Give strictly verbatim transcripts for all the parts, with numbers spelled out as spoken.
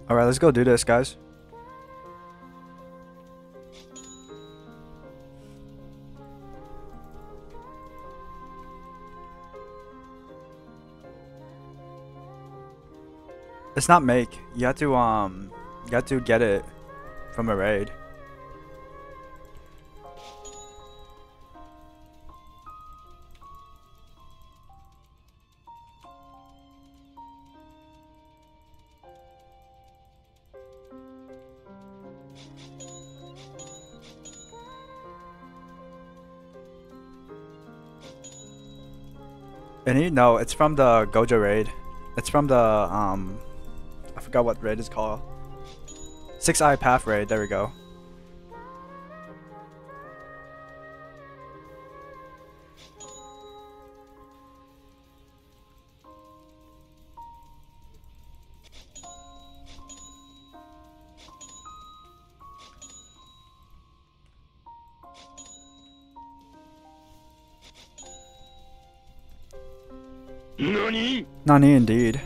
Alright, let's go do this, guys. It's not make. You have to um you have to get it from a raid. Any? No, it's from the Gojo raid. It's from the um I forgot what raid is called. Six Eye Path raid, there we go. Nani? Nani indeed.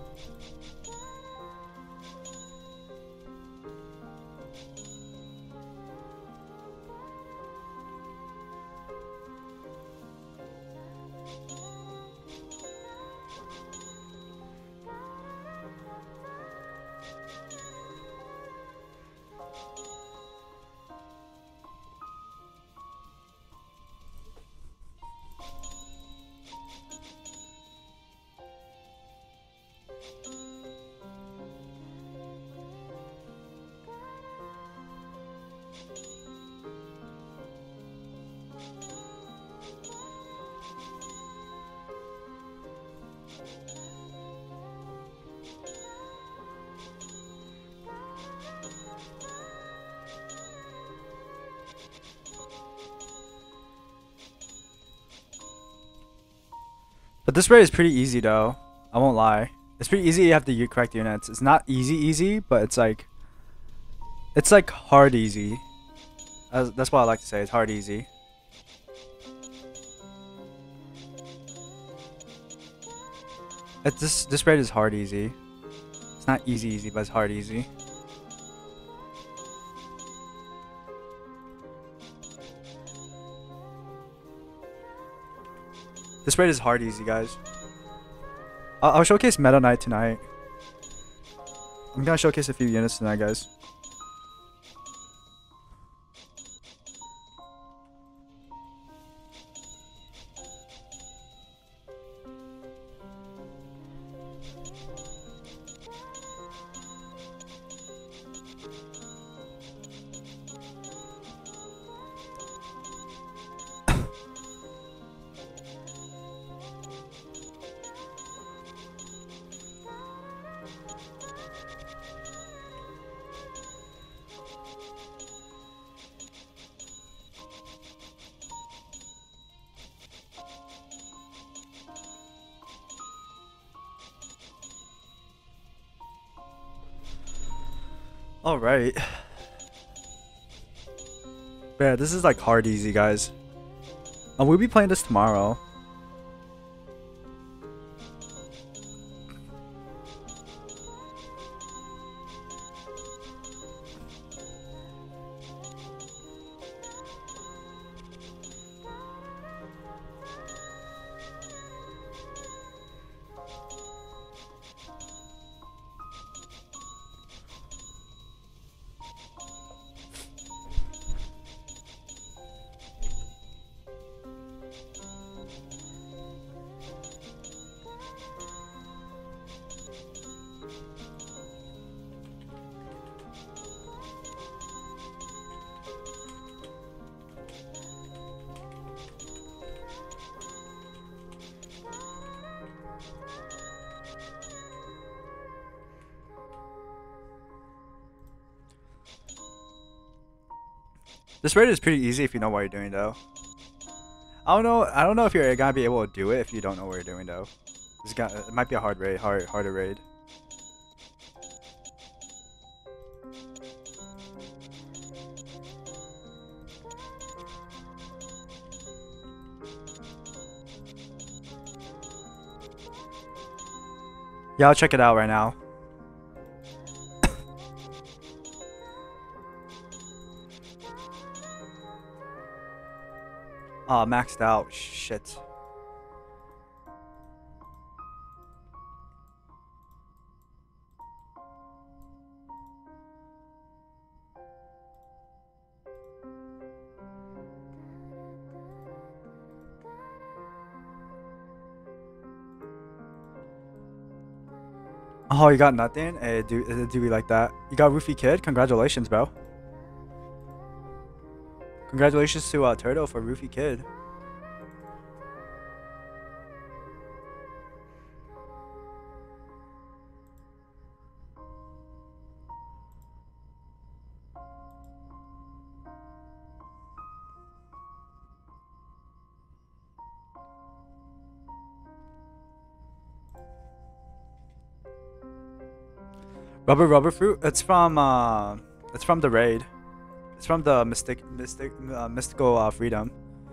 But this raid is pretty easy though. I won't lie. It's pretty easy. You have the correct units. It's not easy easy, but it's like it's like hard easy. That's, that's what I like to say. It's hard easy. It's this this raid is hard easy. It's not easy easy, but it's hard easy. This raid is hard easy, guys. I'll, I'll showcase Meta Knight tonight. I'm gonna showcase a few units tonight, guys. All right. Yeah, this is like hard easy, guys. And we'll be playing this tomorrow. This raid is pretty easy if you know what you're doing, though. I don't know. I don't know if you're gonna be able to do it if you don't know what you're doing, though. It's got. It might be a hard raid, hard, harder raid. Yeah, I'll check it out right now. Ah, maxed out. Shit. Oh, you got nothing? Hey, do, uh, do we like that? You got Roofie Kid? Congratulations, bro. Congratulations to uh, Turtle for Roofie Kid. Rubber Rubber Fruit? It's from uh it's from the raid. It's from the mystic mystic uh, mystical uh, freedom.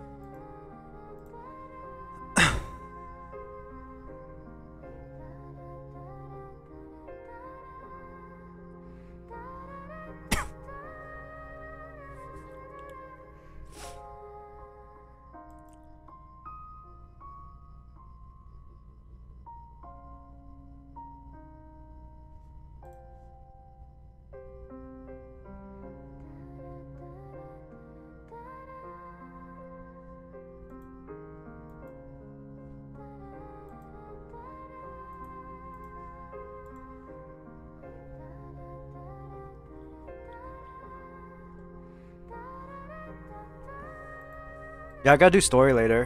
Yeah, I gotta do story later.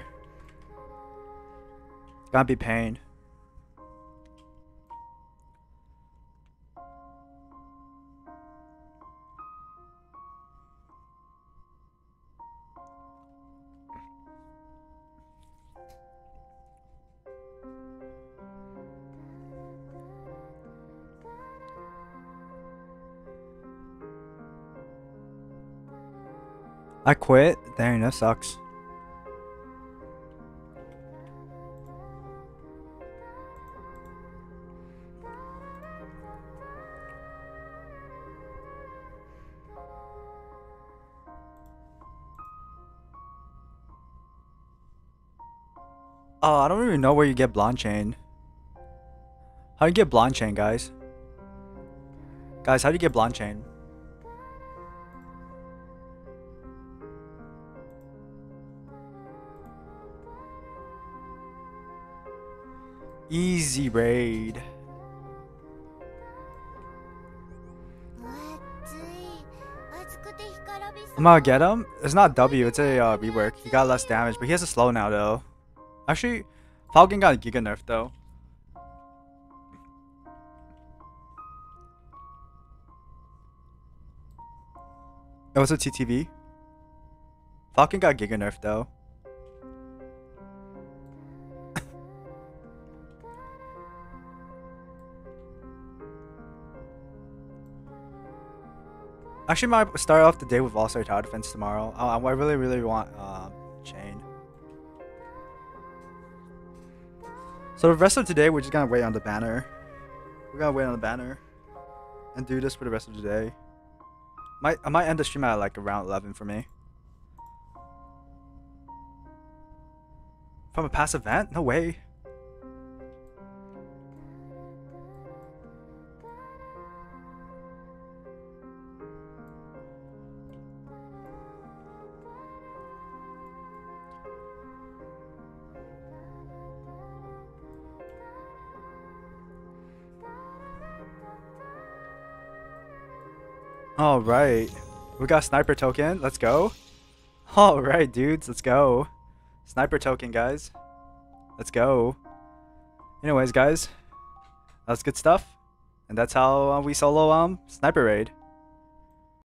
It's gonna be pain. I quit? Dang, that sucks. Oh, I don't even know where you get blonde chain. How do you get blonde chain, guys? Guys, how do you get blonde chain? Easy raid. I'm gonna get him. It's not W, it's a uh, rework. He got less damage, but he has a slow now though. Actually, Falcon got a Giga nerf though. It was a T T V. Falcon got Giga nerf though. Actually, might start off the day with All-Star Tower Defense tomorrow. I, I really, really want uh, Chain. So the rest of today, we're just gonna wait on the banner. We're gonna wait on the banner and do this for the rest of the day. Might I might end the stream at like around eleven for me. From a past event? No way. All right, we got sniper token. Let's go. All right, dudes, let's go. Sniper token, guys. Let's go. Anyways, guys, that's good stuff, and that's how uh, we solo um sniper raid.